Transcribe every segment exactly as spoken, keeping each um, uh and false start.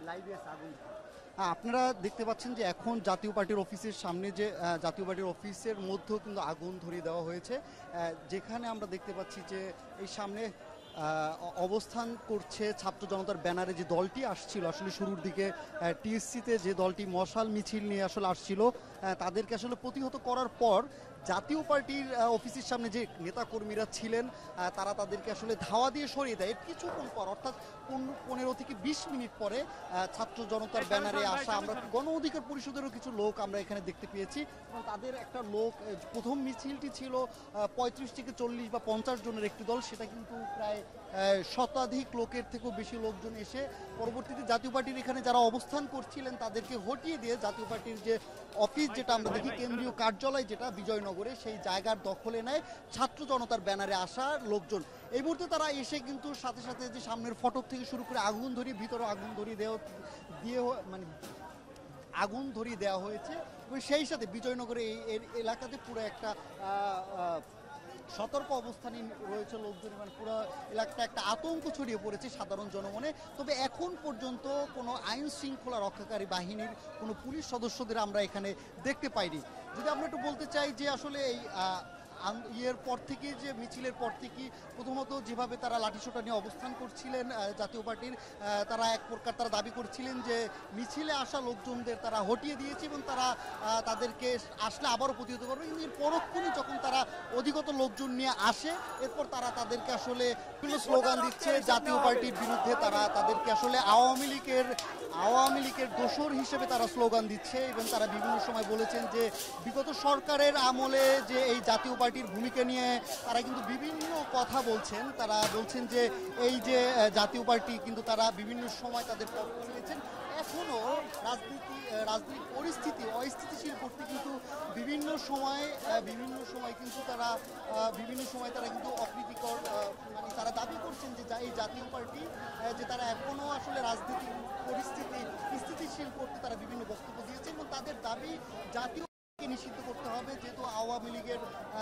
আপনারা দেখতে পাচ্ছেন যে এখন জাতীয় পার্টির অফিসের সামনে যে জাতীয় পার্টির অফিসের মধ্যেও কিন্তু আগুন ধরিয়ে দেওয়া হয়েছে, যেখানে আমরা দেখতে পাচ্ছি যে এই সামনে অবস্থান করছে ছাত্র জনতার ব্যানারে যে দলটি আসছিল আসলে শুরুর দিকে টিএসসিতে যে দলটি মশাল মিছিল নিয়ে আসলে আসছিল তাদেরকে আসলে প্রতিহত করার পর জাতীয় পার্টির অফিসের সামনে যে নেতাকর্মীরা ছিলেন তারা তাদেরকে আসলে ধাওয়া দিয়ে সরিয়ে দেয়। কিছুক্ষণ পর অর্থাৎ পনেরো থেকে বিশ মিনিট পরে ছাত্র জনতার ব্যানারে আসা আমরা গণ অধিকার পরিষদেরও কিছু লোক আমরা এখানে দেখতে পেয়েছি এবং তাদের একটা লোক প্রথম মিছিলটি ছিল পঁয়ত্রিশ থেকে চল্লিশ বা পঞ্চাশ জনের একটি দল, সেটা কিন্তু প্রায় শতাধিক লোকের থেকেও বেশি লোকজন এসে পরবর্তীতে জাতীয় পার্টির এখানে যারা অবস্থান করছিলেন তাদেরকে হটিয়ে দিয়ে জাতীয় পার্টির যে অফিস যেটা আমরা দেখি কেন্দ্রীয় কার্যালয় যেটা বিজয়নগরে সেই জায়গার দখলে নেয় ছাত্র জনতার ব্যানারে আসা লোকজন। এই মুহূর্তে তারা এসে কিন্তু সাথে সাথে যে সামনের ফটক থেকে শুরু করে আগুন ধরিয়ে ভিতরে আগুন ধরিয়ে দেওয়া দিয়ে মানে আগুন ধরিয়ে দেওয়া হয়েছে এবং সেই সাথে বিজয়নগরে এই এলাকাতে পুরো একটা সতর্ক অবস্থানে রয়েছে লোকজন, মানে পুরো এলাকাটা একটা আতঙ্ক ছড়িয়ে পড়েছে সাধারণ জনমনে। তবে এখন পর্যন্ত কোনো আইন শৃঙ্খলা রক্ষাকারী বাহিনীর কোনো পুলিশ সদস্যদের আমরা এখানে দেখতে পাইনি। যদি আমরা একটু বলতে চাই যে আসলে এই ইয়ের পর থেকে যে মিছিলের পর থেকে প্রথমত যেভাবে তারা লাঠিসোঁটা নিয়ে অবস্থান করছিলেন জাতীয় পার্টির, তারা এক প্রকার তারা দাবি করছিলেন যে মিছিলে আসা লোকজনদের তারা হটিয়ে দিয়েছে এবং তারা তাদেরকে আসলে আবারও প্রতিহত করবে। কিন্তু এর পরক্ষণে যখন তারা অধিকত লোকজন নিয়ে আসে এরপর তারা তাদেরকে আসলে বিভিন্ন স্লোগান দিচ্ছে জাতীয় পার্টির বিরুদ্ধে, তারা তাদেরকে আসলে আওয়ামী লীগের আওয়ামী লীগের দোসর হিসেবে তারা স্লোগান দিচ্ছে এবং তারা বিভিন্ন সময় বলেছেন যে বিগত সরকারের আমলে যে এই জাতীয় পার্টির ভূমিকা নিয়ে তারা কিন্তু বিভিন্ন কথা বলছেন। তারা বলছেন যে এই যে জাতীয় পার্টি কিন্তু তারা বিভিন্ন সময় তাদের পক্ষ নিয়েছেন, এখনও রাজনীতি রাজনৈতিক পরিস্থিতি অস্থিতিশীল করতে কিন্তু বিভিন্ন সময় বিভিন্ন সময় কিন্তু তারা বিভিন্ন সময় তারা কিন্তু অপ্রীতিকর মানে তারা দাবি করছেন যে এই জাতীয় পার্টি যে তারা এখনও আসলে রাজনৈতিক পরিস্থিতি স্থিতিশীল করতে তারা বিভিন্ন বক্তব্য দিয়েছে এবং তাদের দাবি জাতীয় নিষিদ্ধ করতে হবে, যেহেতু আওয়ামী লীগের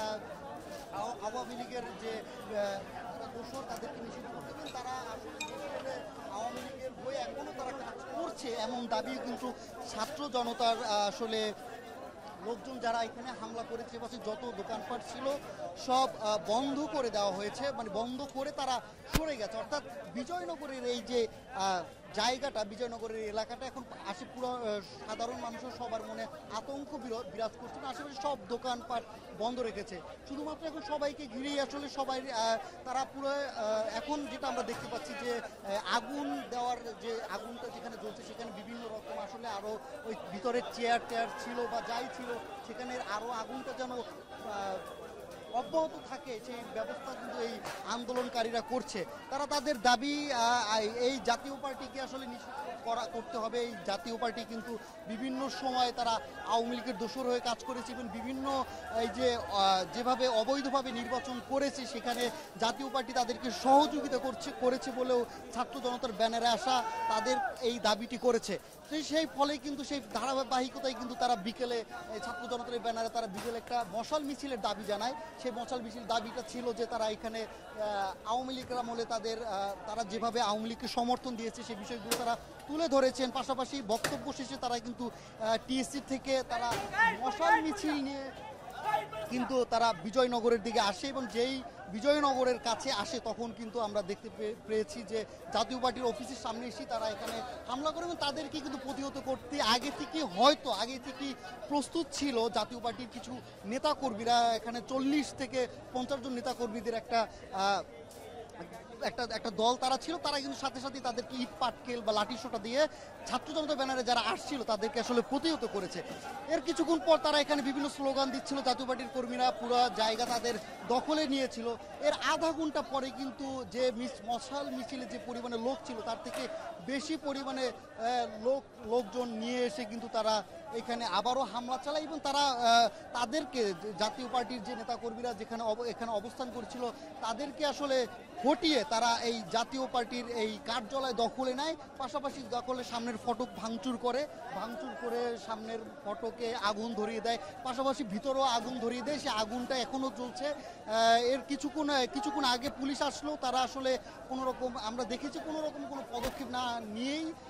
আওয়ামী লীগের যে দোসর তাদেরকে নিষিদ্ধ করতে হবে। তারা আসলে আওয়ামী লীগের হয়ে এখনো তারা কাজ করছে এমন দাবিও কিন্তু ছাত্র জনতার আসলে লোকজন যারা এখানে হামলা করেছে পাশে যত দোকানপাট ছিল সব বন্ধ করে দেওয়া হয়েছে, মানে বন্ধ করে তারা সরে গেছে। অর্থাৎ বিজয়নগরের এই যে জায়গাটা বিজয়নগরের এলাকাটা এখন আসে পুরো সাধারণ মানুষের সবার মনে আতঙ্ক বিরাজ করছে না, আশেপাশে সব দোকানপাট বন্ধ রেখেছে, শুধুমাত্র এখন সবাইকে ঘিরেই আসলে সবাই তারা পুরো এখন যেটা আমরা দেখতে পাচ্ছি যে আগুন দেওয়ার যে আগুনটা যেখানে জ্বলছে সেখানে বিভিন্ন রকম আসলে আরও ওই ভিতরের চেয়ার টেয়ার ছিল বা যাই ছিল সেখানে আরও আগুনটা যেন অব্যাহত থাকে সেই ব্যবস্থা কিন্তু এই আন্দোলনকারীরা করছে। তারা তাদের দাবি এই জাতীয় পার্টিকে আসলে নিষিদ্ধ করা করতে হবে। এই জাতীয় পার্টি কিন্তু বিভিন্ন সময় তারা আওয়ামী লীগের দোসর হয়ে কাজ করেছে এবং বিভিন্ন এই যে যেভাবে অবৈধভাবে নির্বাচন করেছে সেখানে জাতীয় পার্টি তাদেরকে সহযোগিতা করছে করেছে বলেও ছাত্র জনতার ব্যানারে আসা তাদের এই দাবিটি করেছে। তো সেই ফলে কিন্তু সেই ধারাবাহিকতায় কিন্তু তারা বিকেলে ছাত্র জনতার ব্যানারে তারা বিকেলে একটা মশাল মিছিলের দাবি জানায়। সেই মশাল মিছিল দাবিটা ছিল যে তারা এখানে আওয়ামী লীগের আমলে তাদের তারা যেভাবে আওয়ামী লীগকে সমর্থন দিয়েছে সেই বিষয়গুলো তারা তুলে ধরেছেন। পাশাপাশি বক্তব্য শেষে তারা কিন্তু টিএসসি থেকে তারা মশাল মিছিল নিয়ে কিন্তু তারা বিজয়নগরের দিকে আসে এবং যেই বিজয়নগরের কাছে আসে তখন কিন্তু আমরা দেখতে পেয়েছি যে জাতীয় পার্টির অফিসের সামনে এসে তারা এখানে হামলা করে এবং তাদেরকে কিন্তু প্রতিহত করতে আগে থেকে হয়তো আগে থেকে প্রস্তুত ছিল জাতীয় পার্টির কিছু নেতাকর্মীরা। এখানে চল্লিশ থেকে পঞ্চাশ জন নেতাকর্মীদের একটা একটা একটা দল তারা ছিল, তারা কিন্তু সাথে সাথে তাদেরকে ইট পাটকেল বা লাঠিসোঁটা দিয়ে ছাত্র জনতা ব্যানারে যারা আসছিল তাদেরকে আসলে প্রতিহত করেছে। এর কিছুক্ষণ পর তারা এখানে বিভিন্ন স্লোগান দিচ্ছিল, জাতীয় পার্টির কর্মীরা পুরো জায়গা তাদের দখলে নিয়েছিল। এর আধা ঘন্টা পরে কিন্তু যে মশাল মিছিলে যে পরিমাণে লোক ছিল তার থেকে বেশি পরিমাণে লোক লোকজন নিয়ে এসে কিন্তু তারা এখানে আবারও হামলা চালায় এবং তারা তাদেরকে জাতীয় পার্টির যে নেতাকর্মীরা যেখানে এখানে অবস্থান করছিল তাদেরকে আসলে হটিয়ে তারা এই জাতীয় পার্টির এই কার্যালয় দখলে নেয়, পাশাপাশি দখলে সামনের ফটক ভাঙচুর করে ভাঙচুর করে সামনের ফটকে আগুন ধরিয়ে দেয়, পাশাপাশি ভিতরেও আগুন ধরিয়ে দেয়। সে আগুনটা এখনও চলছে। এর কিছুক্ষণ কিছুক্ষণ আগে পুলিশ আসলেও তারা আসলে কোনো রকম আমরা দেখেছি কোনো রকম কোনো পদক্ষেপ না নিয়েই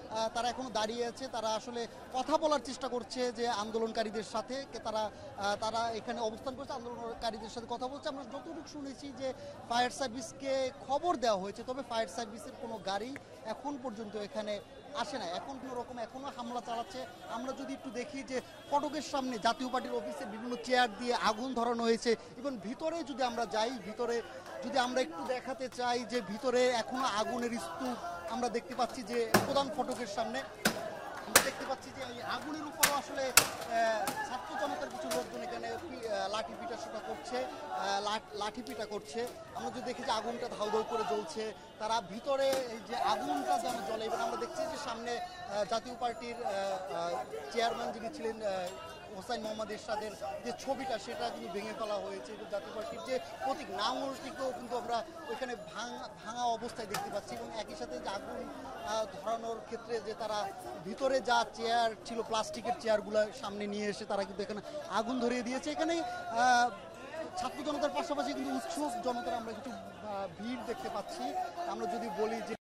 আহ, তারা এখনো দাঁড়িয়ে আছে, তারা আসলে কথা বলার চেষ্টা করছে যে আন্দোলনকারীদের সাথে কে তারা আহ, তারা এখানে অবস্থান করছে, আন্দোলনকারীদের সাথে কথা বলছে। আমরা যতটুকু শুনেছি যে ফায়ার সার্ভিসকে খবর দেওয়া হয়েছে, তবে ফায়ার সার্ভিসের কোনো গাড়ি এখন পর্যন্ত এখানে আসে না। এখন কোনো রকম এখনো হামলা চালাচ্ছে। আমরা যদি একটু দেখি যে ফটকের সামনে জাতীয় পার্টির অফিসে বিভিন্ন চেয়ার দিয়ে আগুন ধরানো হয়েছে, এবং ভিতরে যদি আমরা যাই, ভিতরে যদি আমরা একটু দেখাতে চাই যে ভিতরে এখনো আগুনের স্তূপ আমরা দেখতে পাচ্ছি, যে প্রধান ফটকের সামনে আমরা দেখতে পাচ্ছি যে এই আগুনের উপরও আসলে ছাত্র জনতার কিছু লোকজন এখানে লাঠি পিটা সেটা করছে, লাঠি পিটা করছে। আমরা যদি দেখি যে আগুনটা ধাউ ধাউ করে জ্বলছে, তারা ভিতরে এই যে আগুনটা যেন জ্বলে। এবং আমরা দেখছি যে সামনে জাতীয় পার্টির চেয়ারম্যান যিনি ছিলেন হোসাইন মোহাম্মদ এরশাদের যে ছবিটা, সেটা কিন্তু ভেঙে ফেলা হয়েছে। এবং জাতীয় পার্টির যে প্রতীক নাঙলটিকেও কিন্তু আমরা ওইখানে ভাঙা ভাঙা অবস্থায় দেখতে পাচ্ছি। এবং একই সাথে যে আগুন ধরানোর ক্ষেত্রে যে তারা ভিতরে যা চেয়ার ছিল, প্লাস্টিকের চেয়ারগুলো সামনে নিয়ে এসে তারা কিন্তু এখানে আগুন ধরিয়ে দিয়েছে। এখানে ছাত্র জনতার পাশাপাশি কিন্তু উৎসুক জনতার আমরা কিছু ভিড় দেখতে পাচ্ছি। আমরা যদি বলি যে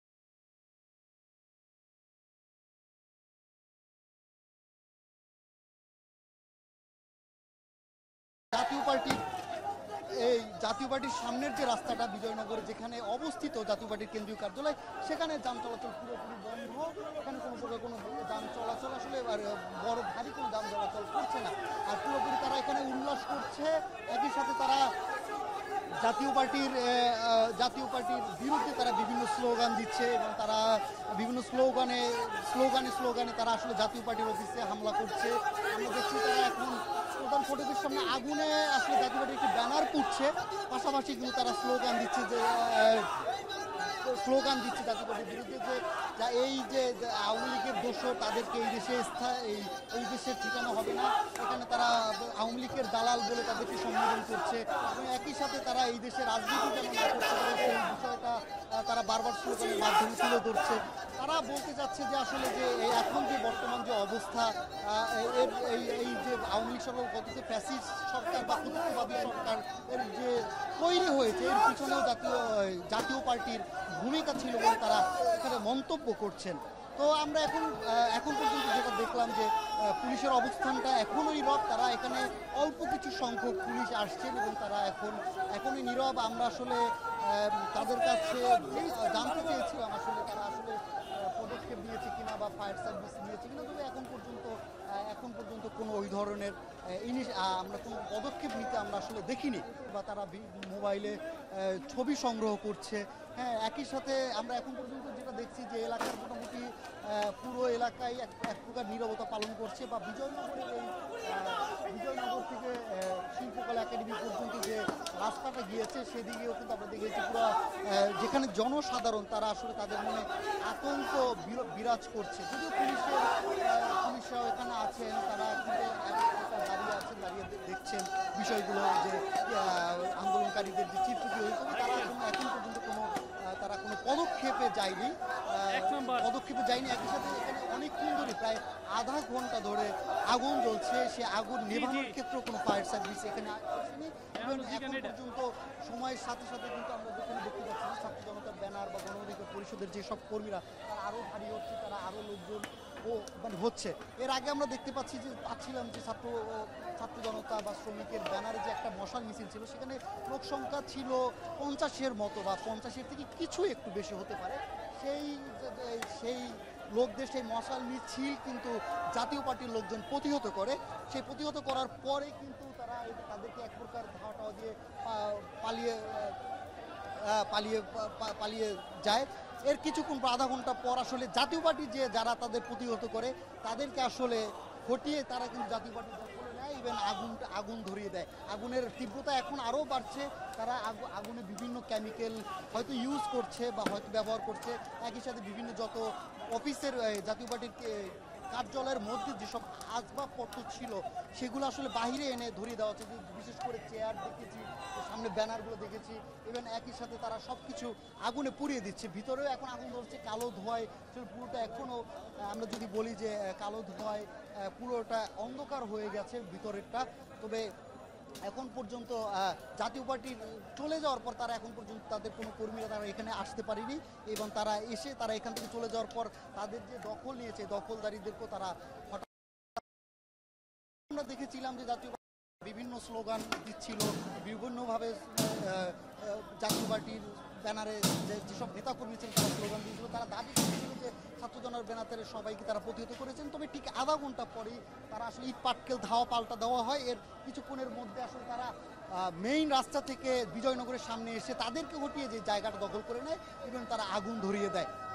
জাতীয় পার্টির এই জাতীয় পার্টির সামনের যে রাস্তাটা বিজয়নগরে যেখানে অবস্থিত জাতীয় পার্টির কেন্দ্রীয় কার্যালয়, সেখানে যান চলাচল পুরোপুরি বন্ধ। এখানে কোনো প্রকার কোনো যান চলাচল আসলে বড় ভারী কোনো যান চলাচল করছে না। আর পুরোপুরি তারা এখানে উল্লাস করছে। একই সাথে তারা জাতীয় পার্টির জাতীয় পার্টির বিরুদ্ধে তারা বিভিন্ন স্লোগান দিচ্ছে, এবং তারা বিভিন্ন স্লোগানে স্লোগানে স্লোগানে তারা আসলে জাতীয় পার্টির অফিসে হামলা করছে। আমরা দেখছি তারা এখন প্রধান ফটকের সামনে আগুনে আসলে জাতীয় পার্টির একটি ব্যানার পুড়ছে, পাশাপাশি কিন্তু তারা স্লোগান দিচ্ছে যে স্লোগান দিচ্ছে জাতীয় পার্টির বিরুদ্ধে, যে যা এই যে আওয়ামী লীগের দোষর, তাদেরকে এই দেশে এই এই দেশের ঠিকানা হবে না। এখানে তারা আওয়ামী লীগের দালাল বলে তাদেরকে সম্বোধন করছে, এবং একই সাথে তারা এই দেশের রাজনীতি যেন না করতে পারে সেই বিষয়টা তারা বারবার স্লোগানের মাধ্যমে তুলে ধরছে। তারা বলতে চাচ্ছে যে আসলে যে এখন যে বর্তমান যে অবস্থা, এর এই এই যে আওয়ামী লীগ সরকার গত যে ফ্যাসিস্ট সরকার বা প্রতিবাদী সরকার এর যে তৈরি হয়েছে, এর পিছনেও জাতীয় জাতীয় পার্টির ভূমিকা ছিল বলে তারা এখানে মন্তব্য করছেন। তো আমরা এখন এখন পর্যন্ত যেটা দেখলাম যে পুলিশের অবস্থানটা এখনও নীরব। তারা এখানে অল্প কিছু সংখ্যক পুলিশ আসছেন এবং তারা এখন এখনই নীরব। আমরা আসলে তাদের কাছে জানতে চেয়েছিলাম আসলে তারা আসলে পদক্ষেপ নিয়েছে কিনা বা ফায়ার সার্ভিস নিয়েছে কিনা, তবে এখন পর্যন্ত এখন পর্যন্ত কোনো ওই ধরনের ইনিশ আমরা কোনো পদক্ষেপ নিতে আমরা আসলে দেখিনি, বা তারা মোবাইলে ছবি সংগ্রহ করছে। হ্যাঁ, একই সাথে আমরা এখন পর্যন্ত যেটা দেখছি যে এলাকার মোটামুটি পুরো এলাকায় এক এক প্রকার নীরবতা পালন করছে, বা বিজয়নগরের এই বিজয়নগর থেকে শিল্পকলা একাডেমি পর্যন্ত যে রাস্তাটা গিয়েছে সেদিকেও কিন্তু আমরা দেখেছি পুরো যেখানে জনসাধারণ তারা আসলে তাদের মনে আতঙ্ক বিরাজ করছে। যদিও পুলিশের পুলিশরাও এখানে আছেন, তারা কিন্তু দাঁড়িয়ে আছেন, দাঁড়িয়ে দেখছেন বিষয়গুলো যে আন্দোলনকারীদের যে চিত্রটি হয়েছে, তারা এখন এখন পর্যন্ত কোনো তারা কোনো পদক্ষেপে যায়নি পদক্ষেপে যায়নি একই সাথে এখানে অনেকক্ষণ ধরে প্রায় আধা ঘন্টা ধরে আগুন জ্বলছে। সে আগুন নেভানোর ক্ষেত্রেও কোনো ফায়ার সার্ভিস এখানে আসেনি। এবং এখন পর্যন্ত সময়ের সাথে সাথে কিন্তু আমরা যেখানে দেখতে পাচ্ছি ছাত্র জনতার ব্যানার বা গণ অধিকার পরিষদের যেসব কর্মীরা তারা আরও ভারী হচ্ছে, তারা আরও লোকজন ও মানে হচ্ছে। এর আগে আমরা দেখতে পাচ্ছি যে পাচ্ছিলাম যে ছাত্র ছাত্র জনতা বা শ্রমিকের ব্যানারে যে একটা মশাল মিছিল ছিল, সেখানে লোক সংখ্যা ছিল পঞ্চাশের মতো বা পঞ্চাশের থেকে কিছু একটু বেশি হতে পারে। সেই সেই লোকদের সেই মশাল মিছিল কিন্তু জাতীয় পার্টির লোকজন প্রতিহত করে। সেই প্রতিহত করার পরে কিন্তু তারা তাদেরকে এক প্রকার ধাওয়া টাওয়া দিয়ে পালিয়ে পালিয়ে পালিয়ে যায়। এর কিছুক্ষণ আধা ঘন্টা পর আসলে জাতীয় পার্টি যে যারা তাদের প্রতিহত করে তাদেরকে আসলে হটিয়ে তারা কিন্তু জাতীয় পার্টি দখলে নেয়, ইভেন আগুন আগুন ধরিয়ে দেয়। আগুনের তীব্রতা এখন আরও বাড়ছে। তারা আগুনে বিভিন্ন কেমিক্যাল হয়তো ইউজ করছে বা হয়তো ব্যবহার করছে। একই সাথে বিভিন্ন যত অফিসের জাতীয় পার্টির কার্যালয়ের মধ্যে যেসব আসবাবপত্র ছিল সেগুলো আসলে বাহিরে এনে ধরিয়ে দেওয়া হচ্ছে। বিশেষ করে চেয়ার দেখেছি, সামনে ব্যানারগুলো দেখেছি, ইভেন একই সাথে তারা সব কিছু আগুনে পুড়িয়ে দিচ্ছে। ভিতরেও এখন আগুন ধরছে, কালো ধোঁয়ায় পুরোটা এখনও আমরা যদি বলি যে কালো ধোঁয়ায় পুরোটা অন্ধকার হয়ে গেছে ভিতরেরটা। তবে এখন পর্যন্ত আহ, জাতীয় পার্টি চলে যাওয়ার পর তারা এখন পর্যন্ত তাদের কোনো কর্মীরা তারা এখানে আসতে পারেনি এবং তারা এসে তারা এখান থেকে চলে যাওয়ার পর তাদের যে দখল নিয়েছে দখলদারীদেরকেও তারা হঠাৎ আমরা দেখেছিলাম যে জাতীয় পার্টি বিভিন্ন স্লোগান দিচ্ছিল বিভিন্নভাবে আহ, আহ, জাতীয় পার্টির ব্যানারে যে যেসব নেতাকর্মী ছিলেন তারা স্লোগান দিয়েছিল তারা দাবি করেছিল যে ছাত্র জনতার ব্যানারে সবাইকে তারা প্রতিহত করেছেন তবে ঠিক আধা ঘন্টা পরেই তারা আসলে ইট পাটকেল ধাওয়া পাল্টা দেওয়া হয় এর কিছুক্ষণের মধ্যে আসলে তারা মেইন রাস্তা থেকে বিজয়নগরের সামনে এসে তাদেরকে হটিয়ে যে জায়গাটা দখল করে নেয় এবং তারা আগুন ধরিয়ে দেয়